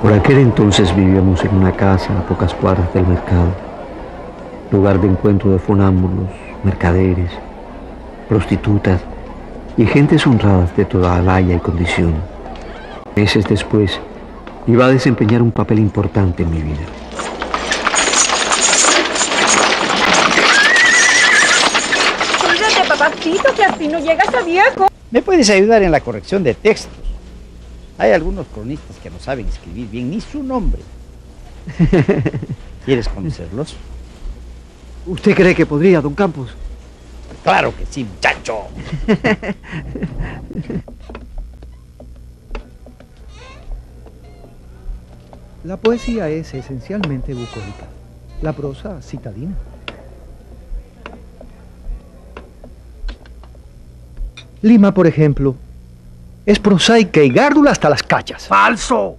Por aquel entonces vivíamos en una casa a pocas cuadras del mercado, lugar de encuentro de fonámbulos, mercaderes, prostitutas y gentes honradas de toda alaya y condición. Meses después, iba a desempeñar un papel importante en mi vida. Cuídate, papacito, que así no llegas a viejo. ¿Me puedes ayudar en la corrección de textos? Hay algunos cronistas que no saben escribir bien ni su nombre. ¿Quieres conocerlos? ¿Usted cree que podría, don Campos? ¡Claro que sí, muchacho! La poesía es esencialmente bucólica, la prosa citadina. Lima, por ejemplo, es prosaica y gárdula hasta las cachas. ¡Falso!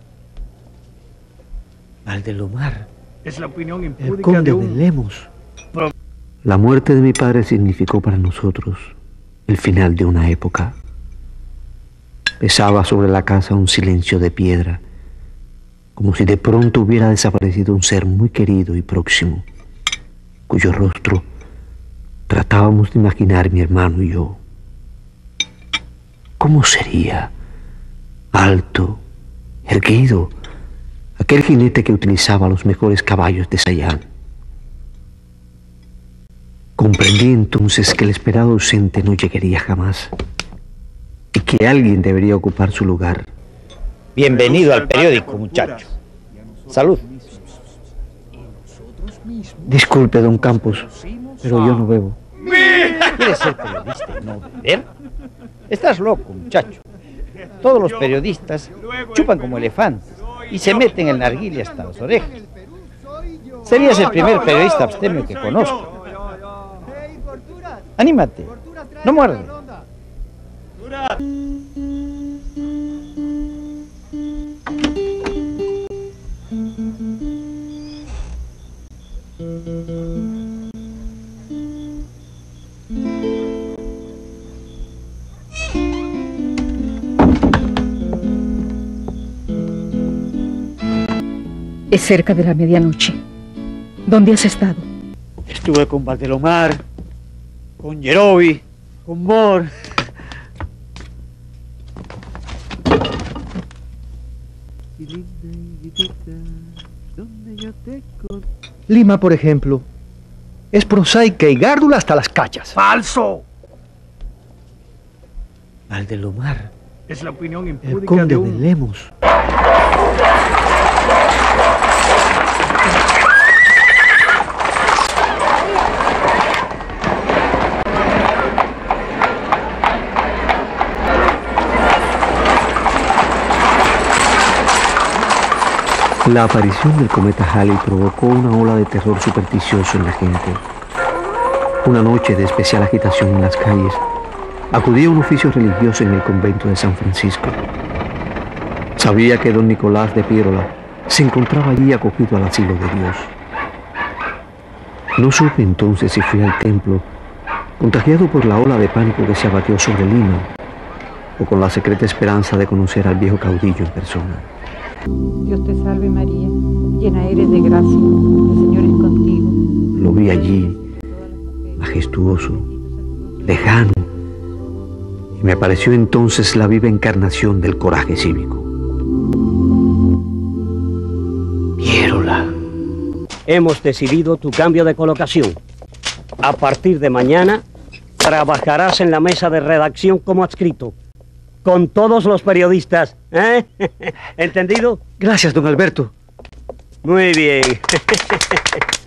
Valdelomar, Es la opinión el impúdica conde de de un... Lemos. La muerte de mi padre significó para nosotros el final de una época. Pesaba sobre la casa un silencio de piedra, como si de pronto hubiera desaparecido un ser muy querido y próximo, cuyo rostro tratábamos de imaginar mi hermano y yo. ¿Cómo sería? Alto, erguido, aquel jinete que utilizaba los mejores caballos de Sayán. Comprendí entonces que el esperado ausente no llegaría jamás y que alguien debería ocupar su lugar. Bienvenido al periódico, muchacho. Salud. Disculpe, don Campos, pero yo no bebo. ¿Quieres ser periodista y no beber? Estás loco, muchacho. Todos los periodistas chupan como elefantes y se meten el narguile hasta las orejas. Serías el primer periodista abstemio que conozco. Anímate, no muerde. Es cerca de la medianoche. ¿Dónde has estado? Estuve con Valdelomar, con Yerovi, con Mor. Lima, por ejemplo, es prosaica y gárdula hasta las cachas. ¡Falso! Valdelomar, Es la opinión el impúdica conde de de un... Lemos. La aparición del cometa Halley provocó una ola de terror supersticioso en la gente. Una noche de especial agitación en las calles, acudí a un oficio religioso en el convento de San Francisco. Sabía que don Nicolás de Piérola se encontraba allí acogido al asilo de Dios. No supe entonces si fui al templo, contagiado por la ola de pánico que se abatió sobre Lima, o con la secreta esperanza de conocer al viejo caudillo en persona. Dios te salve María, llena eres de gracia, el Señor es contigo. Lo vi allí, majestuoso, lejano, y me pareció entonces la viva encarnación del coraje cívico. Piérola. Hemos decidido tu cambio de colocación. A partir de mañana, trabajarás en la mesa de redacción como adscrito, con todos los periodistas, ¿eh? ¿Entendido? Gracias, don Alberto. Muy bien.